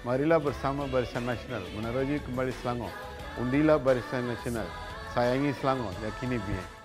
Marila bersama Barisan Nasional meneroji kembali Selangor. Undilah Barisan Nasional, sayangi Selangor, yakini biar.